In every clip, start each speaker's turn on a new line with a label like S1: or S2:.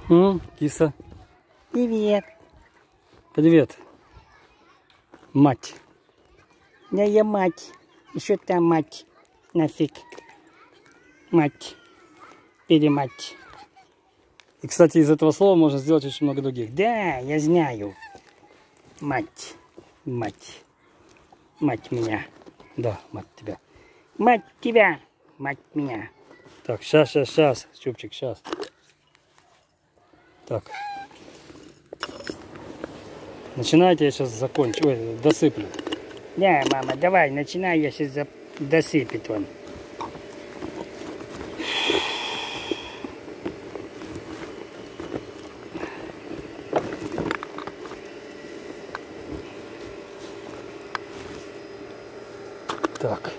S1: Киса.
S2: Привет.
S1: Привет. Мать.
S2: Да я мать. Еще та мать. Нафиг. Мать. Перемать.
S1: И, кстати, из этого слова можно сделать очень много других.
S2: Да, я знаю. Мать. Мать. Мать меня.
S1: Да, мать тебя.
S2: Мать тебя. Мать меня.
S1: Так, сейчас. Чупчик, сейчас. Так. Начинайте, я сейчас закончу. Ой, досыплю.
S2: Да, мама, давай, начинай, я сейчас досыпет он.
S1: Так.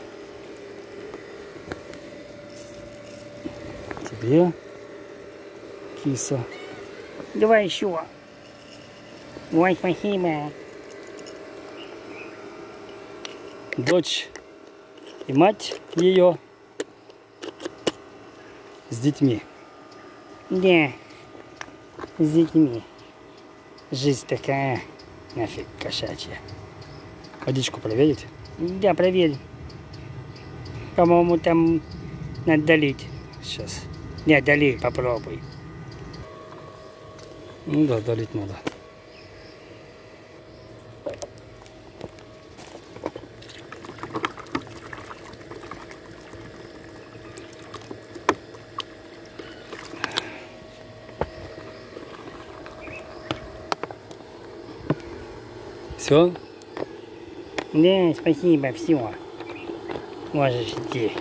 S1: Тебе, киса.
S2: Давай еще. Ой, спасибо.
S1: Дочь и мать ее с детьми.
S2: Да, с детьми. Жизнь такая, нафиг, кошачья.
S1: Водичку проверить?
S2: Да, проверь. По-моему, там надо долить.
S1: Сейчас.
S2: Не, долей, попробуй.
S1: Ну да, долить надо. Все?
S2: Да, спасибо, все. Можешь идти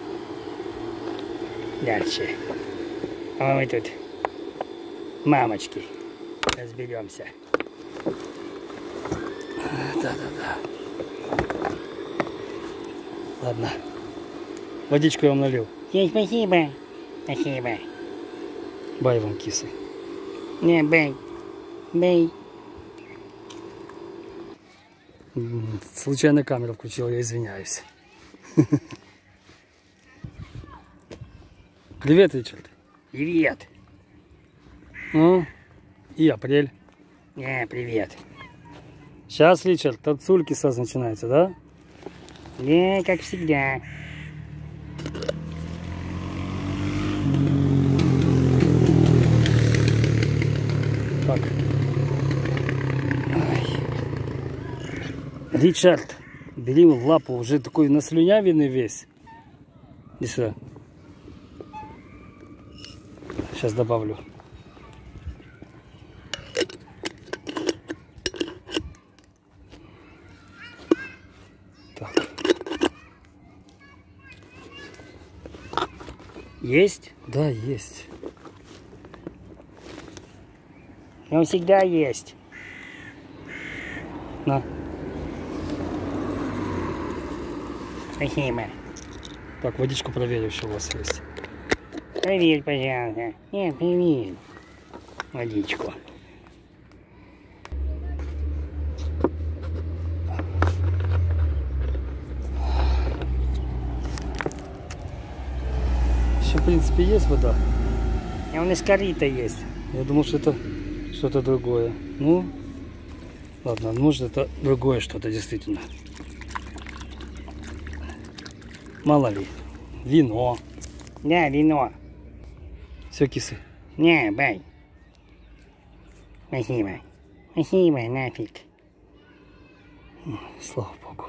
S2: дальше. А мы тут, мамочки, разберемся.
S1: Да. Ладно. Водичку я вам налил.
S2: Всем спасибо. Спасибо.
S1: Бай вам, кисы.
S2: Не, бей. Бей.
S1: Случайно камеру включил, я извиняюсь. Привет, Ричард.
S2: Привет.
S1: Ну, и апрель.
S2: Не, привет.
S1: Сейчас, Ричард, танцульки сразу начинается, да?
S2: Не, как всегда.
S1: Так. Ай. Ричард, бери его в лапу, уже такой наслюнявенный весь. Иди сюда. Сейчас добавлю. Так.
S2: Есть?
S1: Да, есть.
S2: Он всегда есть.
S1: На.
S2: Спасибо.
S1: Так, водичку проверю, что у вас есть.
S2: Проверь, пожалуйста. Нет, проверь. Водичку.
S1: Еще, в принципе, есть вода.
S2: И он из корита есть.
S1: Я думал, что это что-то другое. Ну, ладно, может, это другое что-то, действительно. Мало ли. Вино.
S2: Да, вино.
S1: Все, кисы.
S2: Не, бай. Спасибо. Спасибо, нафиг.
S1: Слава Богу.